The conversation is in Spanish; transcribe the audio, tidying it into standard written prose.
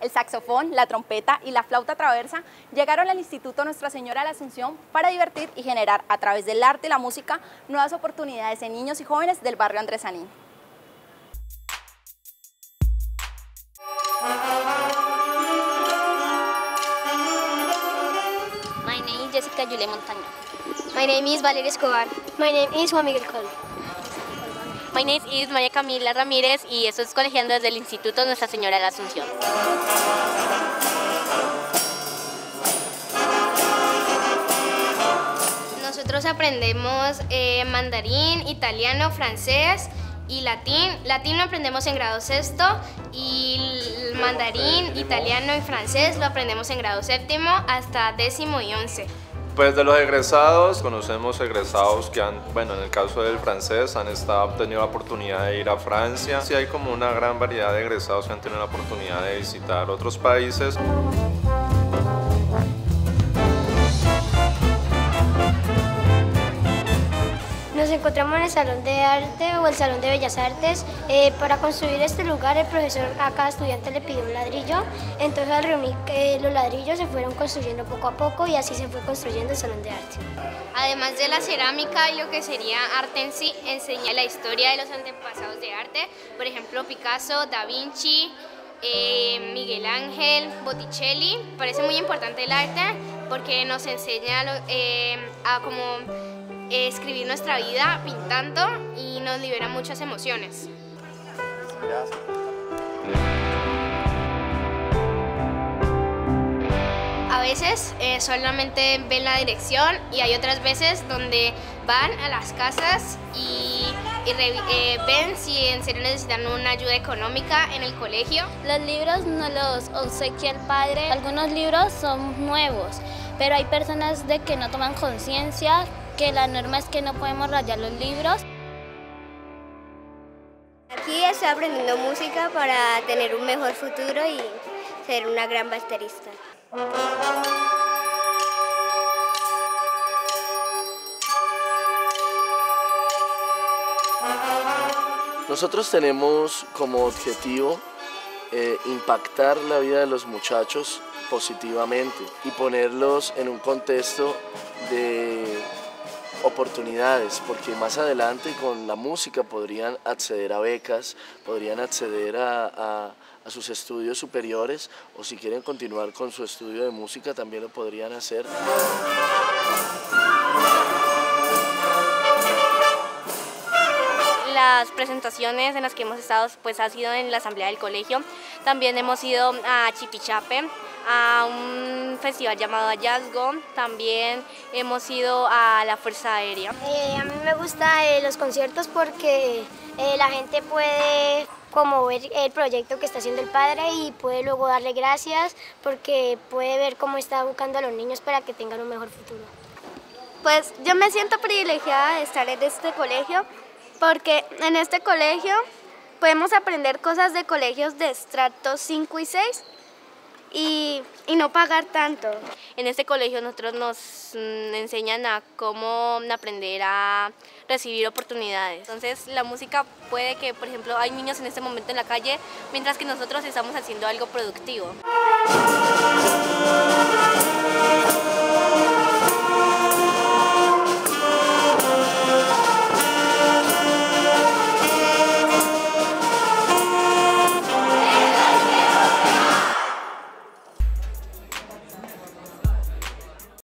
El saxofón, la trompeta y la flauta traversa llegaron al Instituto Nuestra Señora de la Asunción para divertir y generar, a través del arte y la música, nuevas oportunidades en niños y jóvenes del barrio Andresaní. My name is Jessica Julia Montaño. My name is Valeria Escobar. My name is Juan Miguel Col. My name is María Camila Ramírez y estoy colegiando desde el Instituto Nuestra Señora de la Asunción. Nosotros aprendemos mandarín, italiano, francés y latín. Latín lo aprendemos en grado sexto y el mandarín, italiano y francés lo aprendemos en grado séptimo hasta 10º y 11. Pues de los egresados, conocemos egresados que han, bueno, en el caso del francés, han tenido la oportunidad de ir a Francia. Sí hay como una gran variedad de egresados que han tenido la oportunidad de visitar otros países. Nos encontramos en el Salón de Arte o el Salón de Bellas Artes. Para construir este lugar, el profesor a cada estudiante le pidió un ladrillo. Entonces, al reunir los ladrillos, se fueron construyendo poco a poco y así se fue construyendo el Salón de Arte. Además de la cerámica y lo que sería arte en sí, enseña la historia de los antepasados de arte. Por ejemplo, Picasso, Da Vinci, Miguel Ángel, Botticelli. Parece muy importante el arte porque nos enseña a cómo escribir nuestra vida pintando y nos libera muchas emociones. A veces solamente ven la dirección y hay otras veces donde van a las casas y ven si en serio necesitan una ayuda económica en el colegio. Los libros nos los obsequia el padre. Algunos libros son nuevos, pero hay personas de que no toman conciencia que la norma es que no podemos rayar los libros. Aquí estoy aprendiendo música para tener un mejor futuro y ser una gran baterista. Nosotros tenemos como objetivo impactar la vida de los muchachos positivamente y ponerlos en un contexto de oportunidades, porque más adelante con la música podrían acceder a becas, podrían acceder a sus estudios superiores, o si quieren continuar con su estudio de música también lo podrían hacer. Las presentaciones en las que hemos estado pues ha sido en la asamblea del colegio. También hemos ido a Chipichape, a un festival llamado Hallazgo. También hemos ido a la Fuerza Aérea. A mí me gustan los conciertos porque la gente puede como ver el proyecto que está haciendo el padre y puede luego darle gracias porque puede ver cómo está educando a los niños para que tengan un mejor futuro. Pues yo me siento privilegiada de estar en este colegio porque en este colegio podemos aprender cosas de colegios de estratos 5 y 6 y no pagar tanto. En este colegio nosotros nos enseñan a cómo aprender a recibir oportunidades. Entonces la música puede que, por ejemplo, hay niños en este momento en la calle, mientras que nosotros estamos haciendo algo productivo.